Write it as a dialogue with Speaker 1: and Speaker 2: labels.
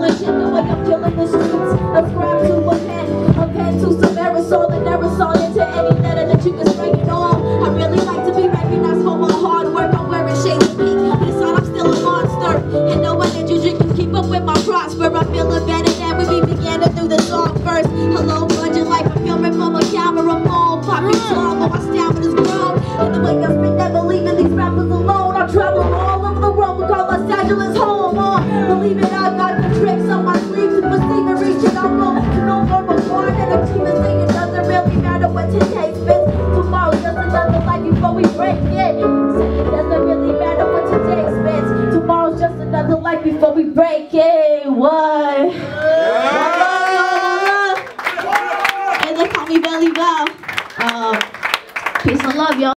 Speaker 1: legit the way I'm killing the streets. Ascribe to a pen to some aerosol and aerosol into any letter that you can spray it on. I really like to be recognized for my hard work. I'm wearing shades of pink, but it's not I'm still a monster. And no one that you drink can keep up with my prosper. I'm feeling better than when we began to do the song first. Hello, budget life, I'm filming from a camera phone. Popping song, but my stamina's grown. And the way I spit, never leaving these rappers alone. I travel all over the world, we call Los Angeles home. Believe it, I got the tricks on my sleeves. To perceive and reach it, I'm going to no normal born. And I'm keeping singing, doesn't really matter what today spits. Tomorrow's just another life before we break it. It doesn't really matter what today spits. Tomorrow's just another life before we break it.